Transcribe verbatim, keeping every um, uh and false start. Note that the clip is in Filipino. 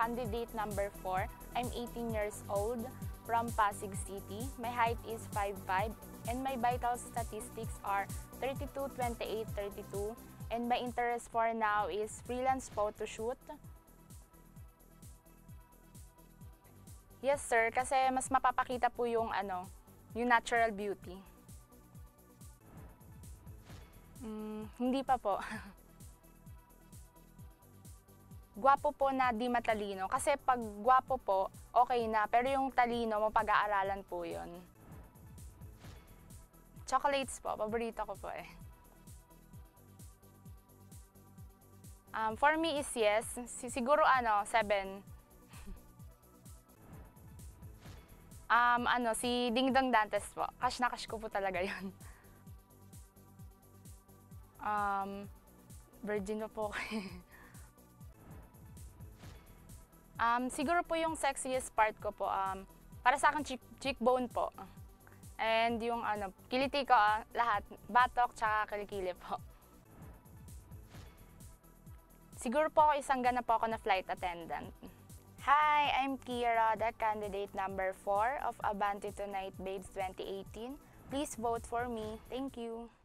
candidate number four. I'm eighteen years old from Pasig City. My height is five five and my vital statistics are thirty-two, twenty-eight, thirty-two. And my interest for now is freelance photo shoot. Yes sir, kasi mas mapapakita po yung ano, yung natural beauty. Mm, hindi pa po. Guwapo po na di matalino. Kasi pag guwapo po, okay na. Pero yung talino, mapag-aaralan po yun. Chocolates po, paborito ko po eh. Um, for me is yes. Siguro ano, seven. um, ano, si Ding Dong Dantes po. Cash na cash ko po talaga yun. Um, virgin pa po. um, siguro po yung sexiest part ko po, um, para sa akin cheek, cheekbone po. And yung ano, kiliti ko, uh, lahat, batok tsaka kilikili po. Siguro po isang gana po ako na flight attendant. Hi, I'm Kira, the candidate number four of Abante Babes twenty eighteen. Please vote for me. Thank you.